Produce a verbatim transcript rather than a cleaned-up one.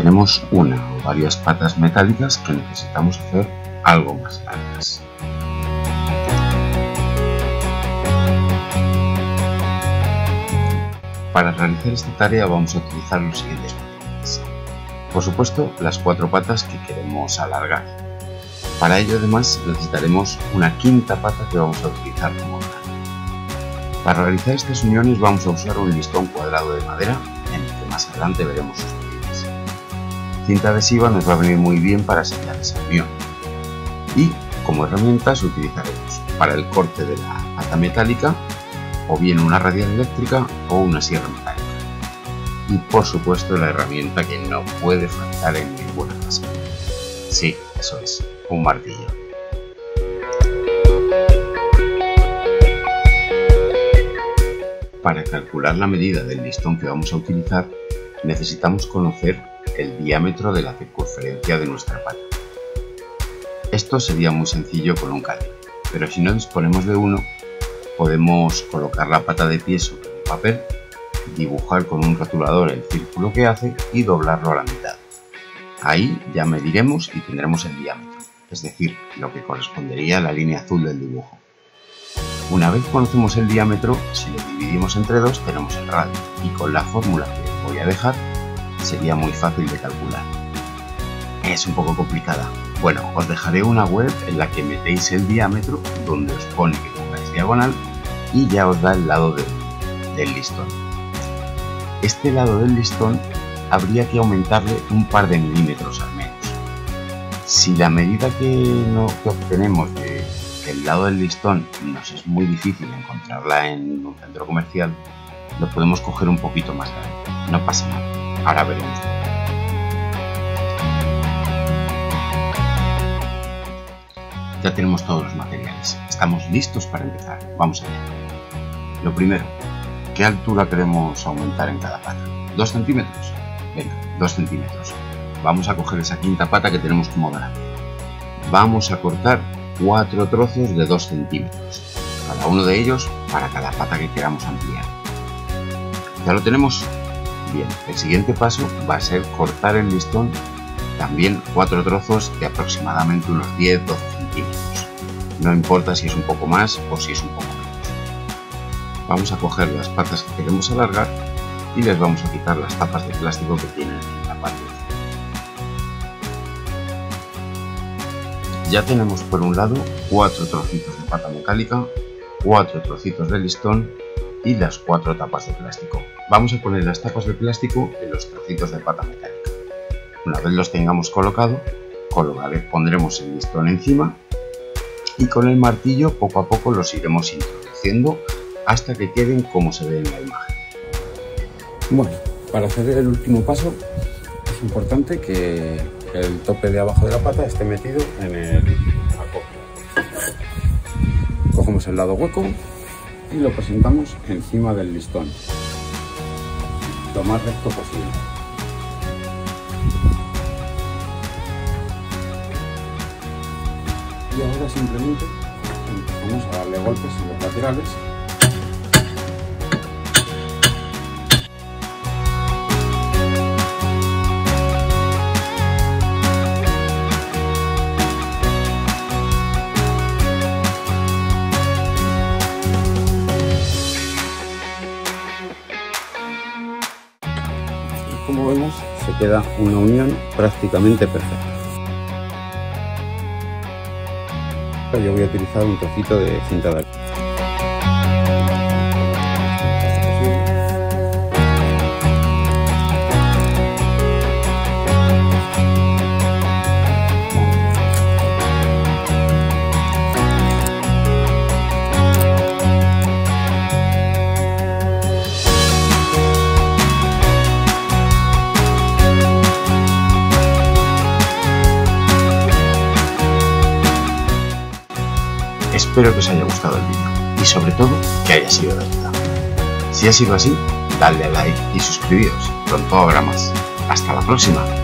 tenemos una o varias patas metálicas que necesitamos hacer algo más largas. Para realizar esta tarea vamos a utilizar los siguientes materiales. Por supuesto, las cuatro patas que queremos alargar. Para ello además necesitaremos una quinta pata que vamos a utilizar como grano. Para realizar estas uniones vamos a usar un listón cuadrado de madera, en el que más adelante veremos sus medidas. Cinta adhesiva nos va a venir muy bien para sellar esa unión. Y como herramientas utilizaremos para el corte de la pata metálica o bien una radial eléctrica o una sierra metálica. Y por supuesto la herramienta que no puede faltar en ninguna casa. Sí, eso es, un martillo. Para calcular la medida del listón que vamos a utilizar, necesitamos conocer el diámetro de la circunferencia de nuestra pata. Esto sería muy sencillo con un cálculo, pero si no disponemos de uno, podemos colocar la pata de pie sobre un papel, dibujar con un rotulador el círculo que hace y doblarlo a la mitad. Ahí ya mediremos y tendremos el diámetro, es decir, lo que correspondería a la línea azul del dibujo. Una vez conocemos el diámetro, si lo dividimos entre dos tenemos el radio, y con la fórmula que os voy a dejar sería muy fácil de calcular. Es un poco complicada. Bueno, os dejaré una web en la que metéis el diámetro, donde os pone que pongáis diagonal y ya os da el lado del, del listón. Este lado del listón habría que aumentarle un par de milímetros al menos. Si la medida que, no, que obtenemos de el lado del listón nos es muy difícil encontrarla en un centro comercial, lo podemos coger un poquito más grande, no pasa nada, ahora veremos. Ya tenemos todos los materiales, estamos listos para empezar, vamos allá. Lo primero, ¿qué altura queremos aumentar en cada pata? ¿dos centímetros? Venga, dos centímetros. Vamos a coger esa quinta pata que tenemos como grande. Vamos a cortar cuatro trozos de dos centímetros, cada uno de ellos para cada pata que queramos ampliar. ¿Ya lo tenemos? Bien, el siguiente paso va a ser cortar el listón, también cuatro trozos de aproximadamente unos diez a doce centímetros. No importa si es un poco más o si es un poco menos. Vamos a coger las patas que queremos alargar y les vamos a quitar las tapas de plástico que tienen en la parte. Ya tenemos por un lado cuatro trocitos de pata metálica, cuatro trocitos de listón y las cuatro tapas de plástico. Vamos a poner las tapas de plástico en los trocitos de pata metálica. Una vez los tengamos colocados, pondremos el listón encima y con el martillo poco a poco los iremos introduciendo hasta que queden como se ve en la imagen. Bueno, para hacer el último paso es importante que el tope de abajo de la pata esté metido en el acopio. Cogemos el lado hueco y lo presentamos encima del listón, lo más recto posible. Y ahora simplemente empezamos a darle golpes en los laterales. Como vemos, se queda una unión prácticamente perfecta. Yo voy a utilizar un trocito de cinta de algodón. Espero que os haya gustado el vídeo y sobre todo que haya sido de ayuda. Si ha sido así, dadle a like y suscribiros, pronto habrá más. Hasta la próxima.